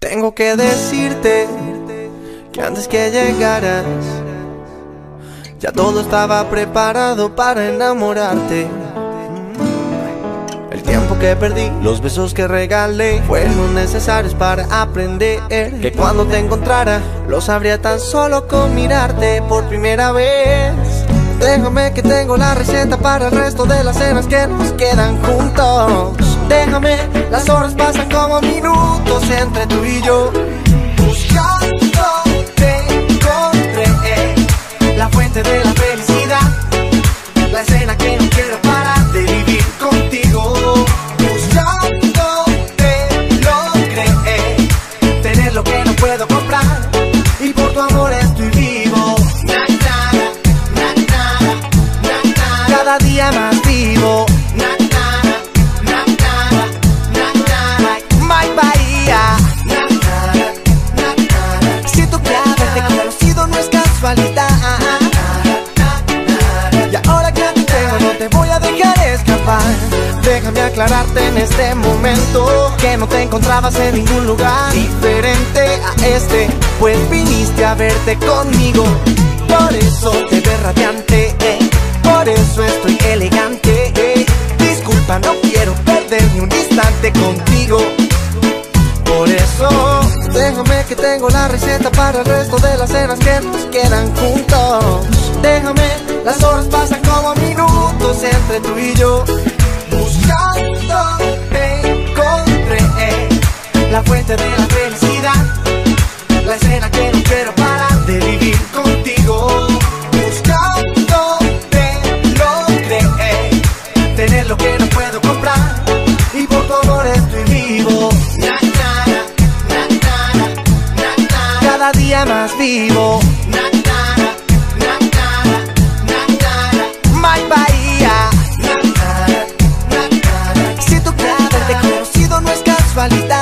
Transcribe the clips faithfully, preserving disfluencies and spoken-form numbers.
Tengo que decirte que antes que llegaras ya todo estaba preparado para enamorarte. El tiempo que perdí, los besos que regalé fueron necesarios para aprender que cuando te encontrara lo sabría tan solo con mirarte por primera vez. Déjame que tengo la receta para el resto de las cenas que nos quedan juntos. Déjame, las horas pasan como minutos entre tú y yo. Buscando te encontré la fuente de la felicidad, la escena que no quiero parar de vivir contigo. Buscando te logré tener lo que no puedo comprar, y por tu amor estoy vivo. Na, na, na, na, na, na, cada día más vivo. Na, na, na, na, na, na, my Bahía. Na, na, na, na, siento que haberte conocido no es casualidad. Y ahora que te tengo no te voy a dejar escapar. Déjame aclararte en este momento que no te encontrabas en ningún lugar diferente a este, pues viniste a verte conmigo. Por eso te ves radiante, eh. Por eso estoy elegante, eh. Disculpa, no quiero perder ni un instante contigo. Por eso déjame que tengo la receta para el resto de las cenas que nos quedan juntos. Déjame, las horas pasan como minutos entre tú y yo. Buscando te encontré la fuente de la felicidad, la escena que no quiero parar de vivir contigo. Buscando te logré tener lo que no puedo comprar, y por tu amor estoy vivo. Na, na, na, na, na, na, cada día más vivo. Na, na, na, na, na, na, my Bahía. Na, na, na, na, siento que haberte conocido no es casualidad.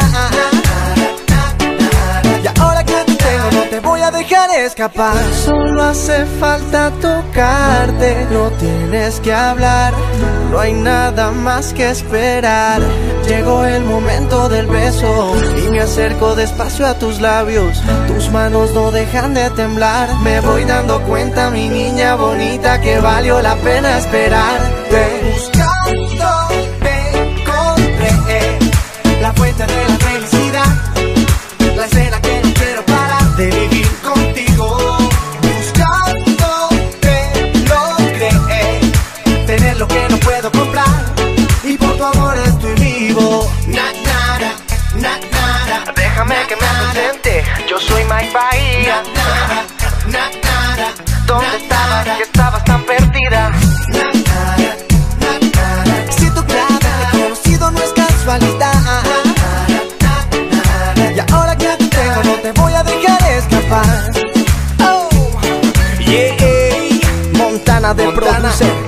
Y ahora que te tengo no te voy a dejar escapar. Solo hace falta tocarte, no tienes que hablar, no hay nada más que esperar. Llegó el momento del beso y me acerco despacio a tus labios. Tus manos no dejan de temblar. Me voy dando cuenta, mi niña bonita, que valió la pena esperarte. Buscando te encontré la fuente de la felicidad, la escena que no quiero parar de vivir contigo. Buscando te logré tener lo que no puedo comprar, y por tu amor estoy vivo. Na, na, na, na, na, déjame que me presente, yo soy my Bahía. Na, na, na, na, ¿dónde estabas? Que estabas tan perdida. Na, na, na, na, na, siento que haberte conocido no es casualidad. Y ahora que te tengo no te voy a dejar escapar. Oh, yeah, Montana de Montana. Producer.